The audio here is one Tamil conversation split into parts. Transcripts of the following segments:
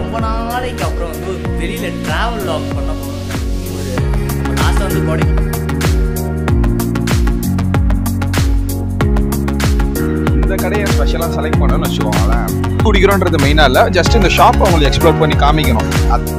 ரொம்ப நாளைக்கு அப்புறம் வந்து வெளியில டிராவல் வ்ளாக் பண்ண போறோம். ஒரு லாஸ்ட் வந்து கொடைக்கானல். இந்த கடையை ஸ்பெஷலாக செலக்ட் பண்ணணும்னு வச்சுக்கோங்களேன். குடிக்கிறோன்றது மெயினாக இல்லை, ஜஸ்ட் இந்த ஷாப் அவங்களுக்கு எக்ஸ்ப்ளோர் பண்ணி காமிக்கணும்.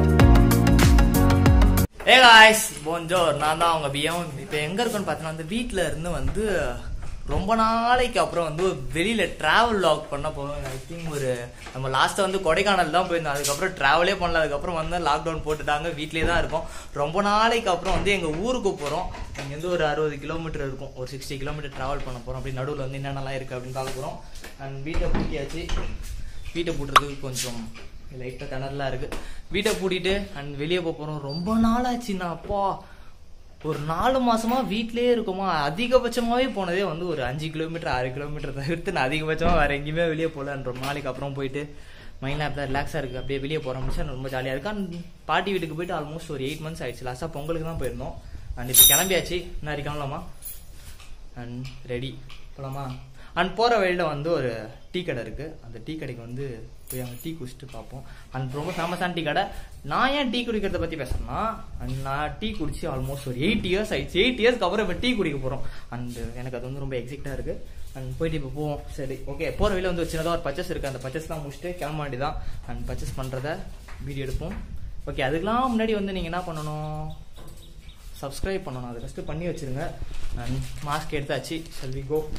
ஏ காய்ஸ் போன்ஜோர், நான் தான் அவங்க பிஎம். இப்போ எங்கே இருக்குன்னு பார்த்தீங்கன்னா வந்து வீட்டில் இருந்து வந்து ரொம்ப நாளைக்கு அப்புறம் வந்து வெளியில டிராவல் வ்ளாக் பண்ண போறோம். ஐ திங்க் ஒரு நம்ம லாஸ்ட்டாக வந்து கொடைக்கானல் தான் போயிருந்தோம். அதுக்கப்புறம் டிராவலே பண்ணல. அதுக்கப்புறம் வந்து லாக்டவுன் போட்டுட்டாங்க, வீட்லேயே தான் இருக்கோம். ரொம்ப நாளைக்கு அப்புறம் வந்து எங்கள் ஊருக்கு போகிறோம். இங்கேருந்து ஒரு 60 கிலோமீட்டர் இருக்கும், ஒரு 60 கிலோமீட்டர் ட்ராவல் பண்ண போகிறோம். அப்படி நடுவில் வந்து என்னென்னலாம் இருக்குது அப்படின்னு பார்க்க போகிறோம். அண்ட் வீட்டை பூட்டியாச்சு. வீட்டை பூட்டுறதுக்கு கொஞ்சம் லைட்டாக திணறலாம் இருக்குது. வீட்டை பூட்டிட்டு அண்ட் வெளியே போகிறோம். ரொம்ப நாளாச்சுன்னா அப்பா ஒரு 4 மாசமா வீட்லயே இருக்குமா. அதிகபட்சமாவே போனதே வந்து ஒரு 5 கிலோமீட்டர் 6 கிலோமீட்டர் தவிர்த்து நான் அதிகபட்சமா வேற எங்கேயுமே வெளியே போகல. ரொம்ப நாளைக்கு அப்புறம் போயிட்டு மைண்ட் ஆப் ரிலாக்ஸா இருக்கு. அப்படியே வெளியே போற முடிச்சு ரொம்ப ஜாலியா இருக்கு. அண்ட் பாட்டி வீட்டுக்கு போயிட்டு ஆல்மோஸ்ட் ஒரு 8 months ஆயிடுச்சு. லாஸ்டா பொங்கலுக்கு தான் போயிருந்தோம். அண்ட் இப்போ கிளம்பியாச்சு. இன்னும் கிளம்பலாமா? அண்ட் ரெடி போலாமா? அண்ட் போற வழியில வந்து ஒரு டீ கடை இருக்கு. அந்த டீ கடைக்கு வந்து போய் அங்கே டீ குடிச்சிட்டு பார்ப்போம். அண்ட் ரொம்ப ஃபேமஸான டீ கடை. நான் ஏன் டீ குடிக்கிறத பத்தி பேசுறேன்னா, அண்ட் நான் டீ குடிச்சு ஆல்மோஸ்ட் ஒரு 8 years ஆயிடுச்சு. 8 yearsக்கு அப்புறம் இப்போ டீ குடிக்க போறோம். அண்ட் எனக்கு அது வந்து ரொம்ப எக்ஸைட்டா இருக்கு. அண்ட் போயிட்டு இப்போ போவோம். சரி ஓகே. போற வழியில வந்து ஒரு சின்னதாக ஒரு பர்ச்சேஸ் இருக்கு. அந்த பர்ச்சேஸ்லாம் முடிச்சுட்டு கிளம்ப வேண்டியதான். அண்ட் பர்ச்சேஸ் பண்றத வீடியோ எடுப்போம். ஓகே, அதுக்கெல்லாம் முன்னாடி வந்து நீங்க என்ன பண்ணணும், சப்ஸ்கிரைப் பண்ணணும். அதை ஃபஸ்ட்டு பண்ணி வச்சிருங்க. அண்ட் மாஸ்க் எடுத்தாச்சு. shall we go?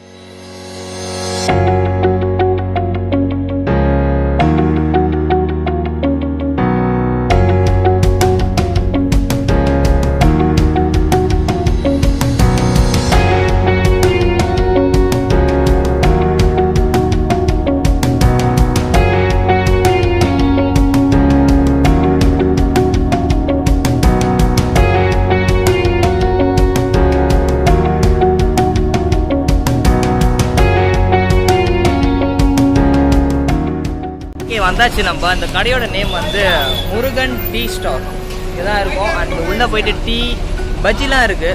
வந்தாச்சு. நம்ம அந்த கடையோட நேம் வந்து முருகன் டீ ஸ்டால் இதான் இருக்கும். அண்ட் உள்ள போயிட்டு டீ பஜ்ஜிலாம் இருக்கு.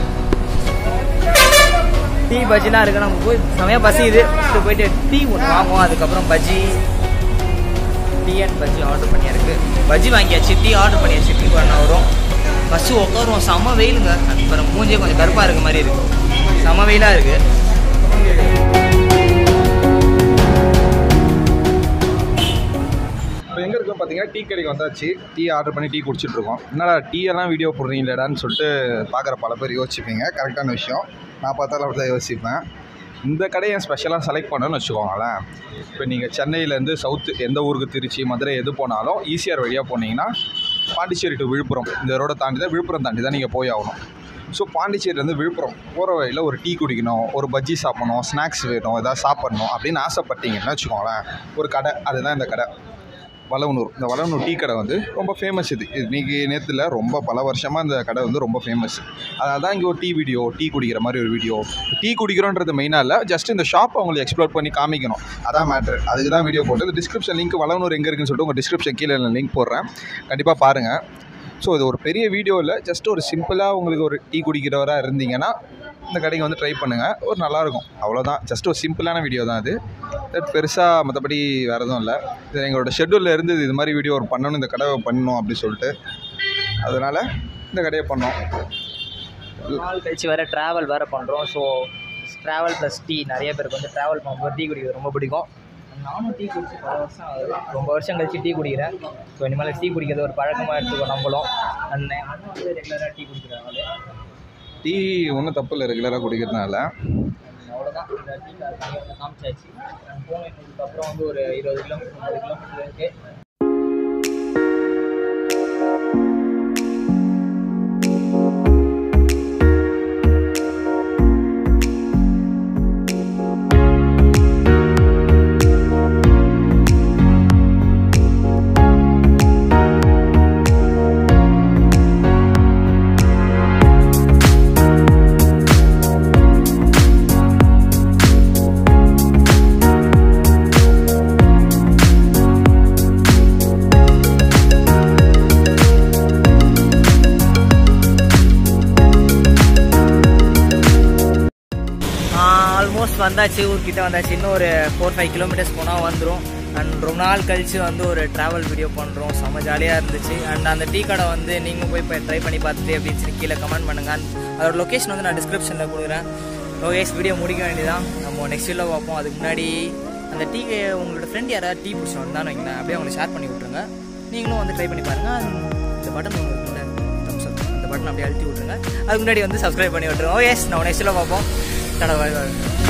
டீ பஜ்ஜிலாம் இருக்கு. நம்ம போய் செமையா பசிக்குது. போயிட்டு டீ ஒன்று வாங்குவோம். அதுக்கப்புறம் bajji, tea and bajji order பண்ணியாருக்கு. பஜ்ஜி வாங்கியாச்சு, டீ ஆர்டர் பண்ணியாச்சு. டீ பண்ண வரும். பஸ் உட்காருவோம். செம்ம வெயிலுங்க. அப்புறம் மூஞ்சே கொஞ்சம் கருப்பா இருக்க மாதிரி இருக்கு. செம்ம வெயிலா இருக்கு. எங்கே இருக்கோம் பார்த்தீங்கன்னா டீ கடைக்கு வந்தாச்சு. டீ ஆர்டர் பண்ணி டீ குடிச்சிட்டு இருக்கோம். என்னடா டீ எல்லாம் வீடியோ போடுறீங்களேடான்னு சொல்லிட்டு பார்க்குற பல பேர் யோசிப்பீங்க. கரெக்டான விஷயம். நான் பார்த்தாலும் அப்படி தான் யோசிப்பேன். இந்த கடையை ஸ்பெஷலாக செலக்ட் பண்ணணும்னு வச்சுக்கோங்களேன். இப்போ நீங்கள் சென்னையிலேருந்து சவுத்து எந்த ஊருக்கு, திருச்சி, மதுரை எது போனாலும் ஈசிஆர் வழியாக போனீங்கன்னா பாண்டிச்சேரி டு விழுப்புரம் இந்த ரோடை தாண்டி தான், விழுப்புரம் தாண்டி தான் நீங்கள் போய் ஆகணும். ஸோ பாண்டிச்சேரியிலேருந்து விழுப்புரம் போகிற வழியில் ஒரு டீ குடிக்கணும், ஒரு பஜ்ஜி சாப்பிடணும், ஸ்நாக்ஸ் வேணும், எதாவது சாப்பிட்ணும் அப்படின்னு ஆசைப்பட்டீங்கன்னு வச்சுக்கோங்களேன். ஒரு கடை, அதுதான் இந்த கடை வளவனூர். இந்த வளவனூர் டீ கடை வந்து ரொம்ப ஃபேமஸ். இது இன்றைக்கி நேரத்தில் ரொம்ப பல வருஷமாக இந்த கடை வந்து ரொம்ப ஃபேமஸ். அதனால தான் இங்கே ஒரு டீ வீடியோ, டீ குடிக்கிற மாதிரி ஒரு வீடியோ. டீ குடிக்கிறோன்றது மெயினாக இல்லை, ஜஸ்ட் இந்த ஷாப் அவங்களுக்கு எக்ஸ்ப்ளோர் பண்ணி காமிக்கணும். அதான் மேட்ரு. அதுக்கு தான் வீடியோ போட்டு டிஸ்கிரிப்ஷன் லிங்க் வளவனூர் எங்கே இருக்குன்னு சொல்லிட்டு உங்கள் டிஸ்கிரிப்ஷன் கீழே லிங்க் போடுறேன். கண்டிப்பாக பாருங்கள். ஸோ இது ஒரு பெரிய வீடியோ இல்லை, ஜஸ்ட் ஒரு சிம்பிளாக உங்களுக்கு ஒரு டீ குடிக்கிறவராக இருந்தீங்கன்னா இந்த கடைக்கு வந்து ட்ரை பண்ணுங்கள். ஒரு நல்லாயிருக்கும், அவ்வளோதான். ஜஸ்ட் ஒரு சிம்பிளான வீடியோ தான் அது. பெருசாக மற்றபடி வேறு எதுவும் இல்லை. இது எங்களோட ஷெட்யூலில் இருந்து இது மாதிரி வீடியோ ஒரு பண்ணணும், இந்த கடை பண்ணணும் அப்படின்னு சொல்லிட்டு, அதனால் இந்த கடையை பண்ணோம். நாள் கழிச்சு வேறு ட்ராவல் வேறு பண்ணுறோம். ஸோ ட்ராவல் ப்ளஸ் டீ, நிறைய பேருக்கு வந்து ட்ராவல் பண்ணும்போது டீ குடிக்கிறது ரொம்ப பிடிக்கும். நானும் டீ குடிச்சு பல வருஷம் ஆகுது. ரொம்ப வருஷம் கழிச்சு டீ குடிக்கிறேன். ஸோ இனிமேல் டீ குடிக்கிறது ஒரு பழக்கமாக எடுத்துக்கோ நம்மளும். அண்ணன் வந்து ரெகுலராக டீ குடிக்கிறாங்க. டீ ஒன்றும் தப்பு இல்லை ரெகுலராக குடிக்கிறதுனால. அவ்வளோதான். இந்த டீ காமிச்சாச்சு. போனதுக்கு அப்புறம் வந்து ஒரு 20 கிலோமீட்டர் 30 கிலோமீட்டர் இருக்குது. வந்தாச்சு. ஊர்கிட்ட வந்தாச்சு. இன்னும் ஒரு 4-5 கிலோமீட்டர்ஸ் போனால் வந்துடும். அண்ட் ரொம்ப நாள் கழித்து வந்து ஒரு ட்ராவல் வீடியோ பண்ணுறோம். செம்ம ஜாலியாக இருந்துச்சு. அண்ட் அந்த டீ கடை வந்து நீங்கள் போய் ட்ரை பண்ணி பார்த்துட்டு அப்படின்னு சொல்லி கீழே கமெண்ட் பண்ணுங்கள். அண்ட் அதோட லொக்கேஷன் வந்து நான் டிஸ்கிரிப்ஷனில் கொடுக்குறேன். ஓகே, வீடியோ முடிக்க வேண்டியதான். நம்ம நெக்ஸ்ட் வீடியோவில் பார்ப்போம். அதுக்கு முன்னாடி அந்த டீ உங்களோட ஃப்ரெண்ட் யாராவது டீ பிடிச்சி வந்தான்னு வைங்களேன், அப்படியே அவங்களை ஷேர் பண்ணி விட்ருங்க. நீங்களும் வந்து ட்ரை பண்ணி பாருங்கள். இந்த பட்டன் உங்களுக்கு தம்ஸ் அப், அந்த பட்டன் அப்படியே அழுத்தி விட்ருங்க. அதுக்கு முன்னாடி வந்து சப்ஸ்கிரைப் பண்ணி விட்ருங்க. ஓகே, நம்ம நெக்ஸ்ட் வீடியோவில் பார்ப்போம்.